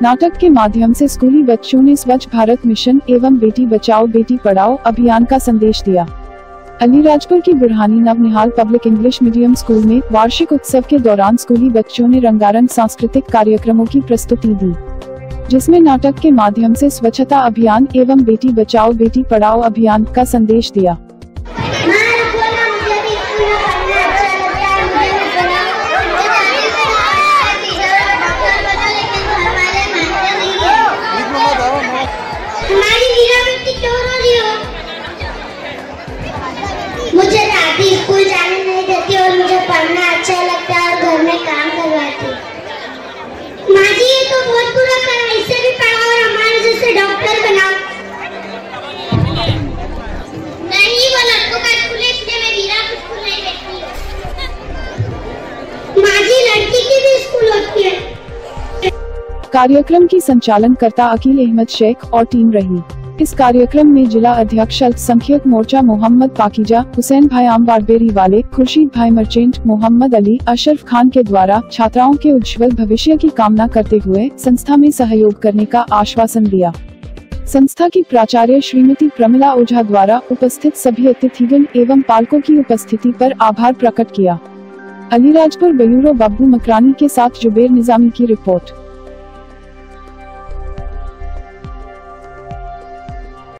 नाटक के माध्यम से स्कूली बच्चों ने स्वच्छ भारत मिशन एवं बेटी बचाओ बेटी पढ़ाओ अभियान का संदेश दिया। अलीराजपुर की Burhani Navnihal public English medium school में वार्षिक उत्सव के दौरान स्कूली बच्चों ने रंगारंग सांस्कृतिक कार्यक्रमों की प्रस्तुति दी, जिसमें नाटक के माध्यम से स्वच्छता अभियान एवं बेटी बचाओ बेटी पढ़ाओ अभियान का संदेश दिया। मुझे दादी स्कूल जाने नहीं देती और मुझे पढ़ना अच्छा लगता है और घर में काम करवाती। माँ जी ये तो बहुत बुरा करा, इससे भी पढ़ाओ और हमारे जैसे डॉक्टर बनाओ। नहीं वो लड़कों का स्कूल है इसलिए मैं वीरा का स्कूल नहीं देखती। माँ जी लड़की की भी स्कूल होती है। कार्यक्रम की संचालन करता अकील अहमद शेख और टीम रही। इस कार्यक्रम में जिला अध्यक्ष अल्पसंख्यक मोर्चा मोहम्मद पाकीजा, हुसैन भाई आमबाड़बेरी वाले, खुर्शीद भाई मर्चेंट, मोहम्मद अली, अशरफ खान के द्वारा छात्राओं के उज्जवल भविष्य की कामना करते हुए संस्था में सहयोग करने का आश्वासन दिया। संस्था की प्राचार्य श्रीमती प्रमिला ओझा द्वारा उपस्थित सभी अतिथिगण एवं पालकों की उपस्थिति पर आभार प्रकट किया। अलीराजपुर ब्यूरो बब्बू मकरानी के साथ जुबेर निजामी की रिपोर्ट।